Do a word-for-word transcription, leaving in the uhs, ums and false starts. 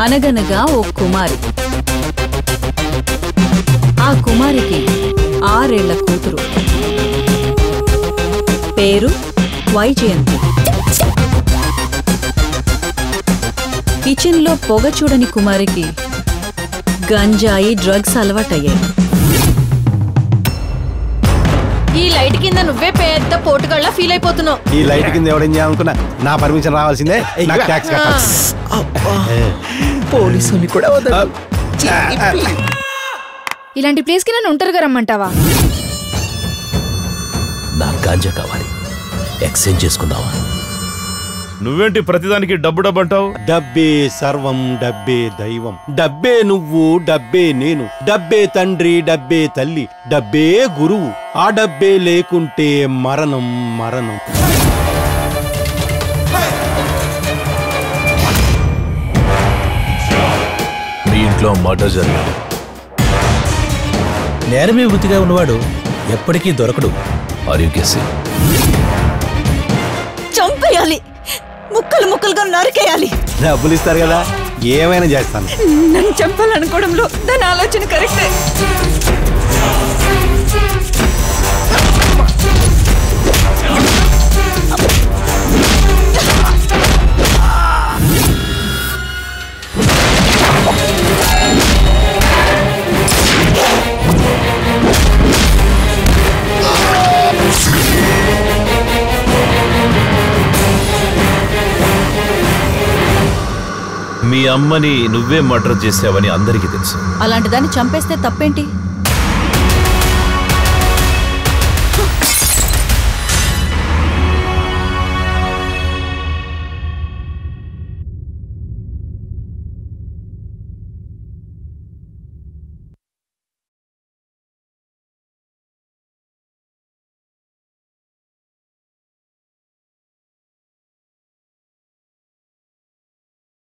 అనగనగా ఓ కుమారి. ఆ కుమారికి ఆరేళ్ల కూతురు. పేరు వైజయంతి. కిచెన్ లో పొగ చూడని కుమారికి గంజాయి డ్రగ్స్ అలవాటయ్యాయి. ఈ లైట్ కింద నువ్వే పెద్ద పోటుగాళ్ళ ఫీల్ అయిపోతున్నావు. ఈ లైట్ కింద ఎవడేం చేయాలనుకున్నా నా పర్మిషన్ రావాల్సిందే. నాకు ట్యాక్స్ కట్టాలి. పోలీసుని కూడా ఇలాంటి ప్లేస్ కి నన్ను ఒంటరిగా రమ్మంటావా? నాకు గాంజా కావాలి, ఎక్స్చేంజ్ చేసుకుందావా? నువ్వేంటి ప్రతిదానికి డబ్బు డబ్బు అంటావు? డబ్బే సర్వం, డబ్బే దైవం, డబ్బే నువ్వు, డబ్బే నేను, డబ్బే తండ్రి, డబ్బే తల్లి, డబ్బే గురువు. ఆ డబ్బే లేకుంటే మరణం మరణం. మీ ఇంట్లో మర్డర్ జరిగింది. నేరమే వృత్తిగా ఉన్నవాడు ఎప్పటికీ దొరకడు. ఆరోగ్యశ్రీ చంపేయాలి, ముక్కలు ముక్కలుగా నరికేయాలి. డబ్బులు ఇస్తారు కదా, ఏమైనా చేస్తాను. నన్ను చంపాలనుకోవడంలో దాని ఆలోచన కరెక్టే. మీ అమ్మని నువ్వే మర్డర్ చేసావని అందరికీ తెలుసు. అలాంటి దాన్ని చంపేస్తే తప్పేంటి?